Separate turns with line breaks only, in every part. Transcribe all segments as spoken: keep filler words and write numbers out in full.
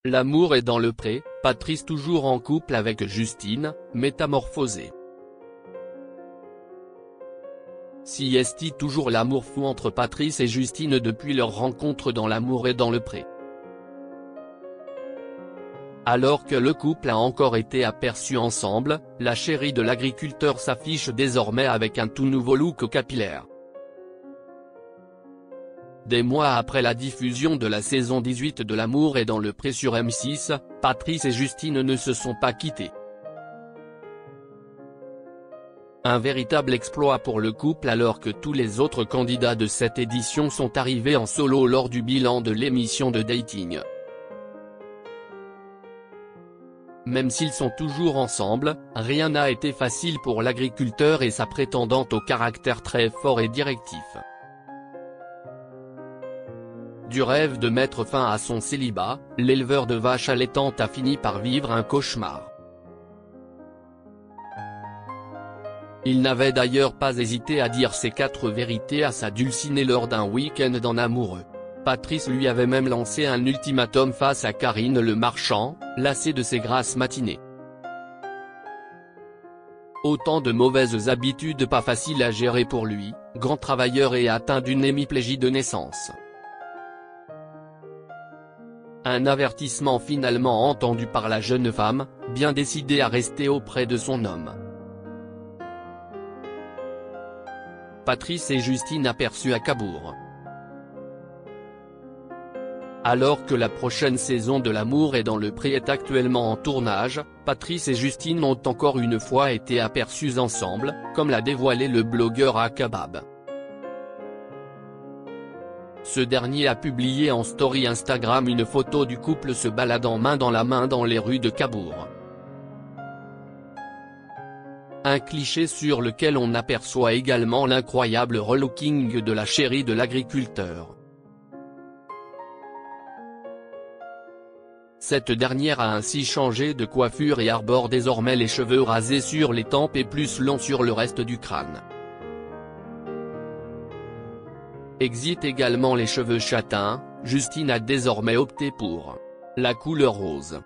L'amour est dans le pré, Patrice toujours en couple avec Justine, métamorphosée. Si est-il toujours l'amour fou entre Patrice et Justine depuis leur rencontre dans L'amour est dans le pré. Alors que le couple a encore été aperçu ensemble, la chérie de l'agriculteur s'affiche désormais avec un tout nouveau look capillaire. Des mois après la diffusion de la saison dix-huit de L'amour est dans le pré sur M six, Patrice et Justine ne se sont pas quittés. Un véritable exploit pour le couple alors que tous les autres candidats de cette édition sont arrivés en solo lors du bilan de l'émission de dating. Même s'ils sont toujours ensemble, rien n'a été facile pour l'agriculteur et sa prétendante au caractère très fort et directif. Du rêve de mettre fin à son célibat, l'éleveur de vaches allaitantes a fini par vivre un cauchemar. Il n'avait d'ailleurs pas hésité à dire ses quatre vérités à sa dulcinée lors d'un week-end en amoureux. Patrice lui avait même lancé un ultimatum face à Karine Le Marchand, lassée de ses grasses matinées. Autant de mauvaises habitudes pas faciles à gérer pour lui, grand travailleur et atteint d'une hémiplégie de naissance. Un avertissement finalement entendu par la jeune femme, bien décidée à rester auprès de son homme. Patrice et Justine aperçus à Cabourg. Alors que la prochaine saison de L'amour est dans le pré est actuellement en tournage, Patrice et Justine ont encore une fois été aperçus ensemble, comme l'a dévoilé le blogueur Akabab. Ce dernier a publié en story Instagram une photo du couple se baladant main dans la main dans les rues de Cabourg. Un cliché sur lequel on aperçoit également l'incroyable relooking de la chérie de l'agriculteur. Cette dernière a ainsi changé de coiffure et arbore désormais les cheveux rasés sur les tempes et plus longs sur le reste du crâne. Exit également les cheveux châtains, Justine a désormais opté pour la couleur rose.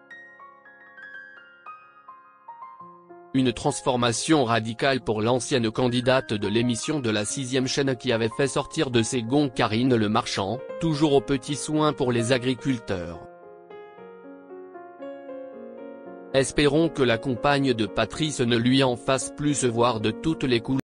Une transformation radicale pour l'ancienne candidate de l'émission de la sixième chaîne qui avait fait sortir de ses gonds Karine Le Marchand, toujours aux petits soins pour les agriculteurs. Espérons que la compagne de Patrice ne lui en fasse plus se voir de toutes les couleurs.